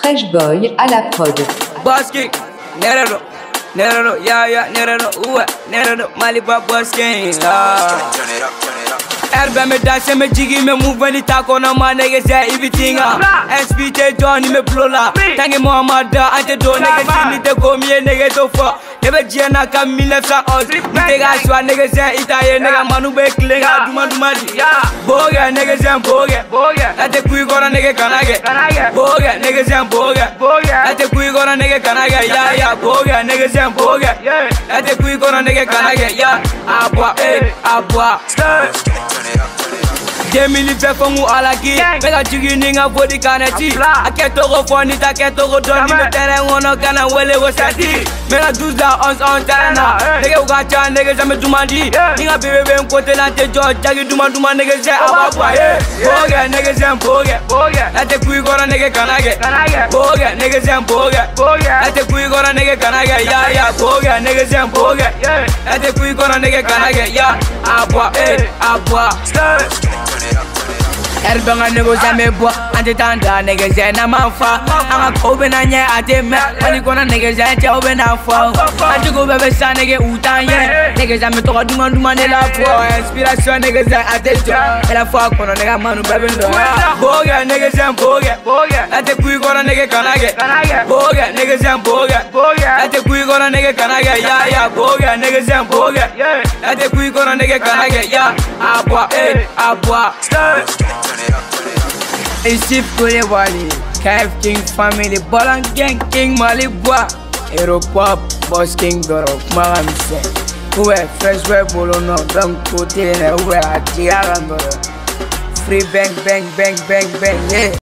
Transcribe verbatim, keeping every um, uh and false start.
Fresh Boy à la prod. Boss King, Nerado, Nerado, yeah, yeah, Nerado, ooh, Nerado, Malibu Boss King, ah. Erbe me danse me jiggy me move when it talk on my niggas say everything ah. S P J Johnny me blola. Tangi Muhammad ante do niggas see me te go me niggas to for. Never Gianna come me left side us. Me guys wa niggas say Italy nigga manu be clean ah duma duma di. Boga niggas say boga. Boga. Ate kui gonna nigga kanage. Boga niggas say boga. Boga. Ate kui gonna nigga kanage. Yeah yeah boga niggas say boga. Ate kui gonna nigga kanage. Yeah abwa eh abwa. Demini fe fongu alaki Mega jigi ninga body kaneti Aketo go funny taketo go doni Me tere ngono kana wele go sati Mega duzda ons on terena Nege ugacha nege zame dumandi Ninga bebe be mkote lante jo Jagi duma duma nege ze ababwa Boge nege ze mboge Late kui gora nege kanage Boge nege ze mboge Late kui gora nege kanage Ya ya boge nege ze mboge Late kui gora nege kanage Ya abwa eh abwa Erbanga nego zame bois, ante tanda nege ze na manfa. Anga kobe na nye ate me, wani kona nege ze che obe na fa. Ante ko bebe sa nege utanye, nege zame toka duma duma ne la fo. Inspiration nege ze ate jo, ela fo kono nega manu bebe ndo. Boga nege ze boga, ate kui kona nege kanage. Boga nege ze boga, ate kui kona nege kanage. Ya ya boga nege ze boga, ate kui kona nege kanage. Ya abwa eh abwa. It's Chief Kulewali, K F King family, Bolan Gang King Malibwa, Hero Pop, Boss King Doro, Maramse, Uwe, Fresh Boy Bolono, Dom Kote, Uwe, Atiarandoro, Free Bang Bang Bang Bang Bang, yeah.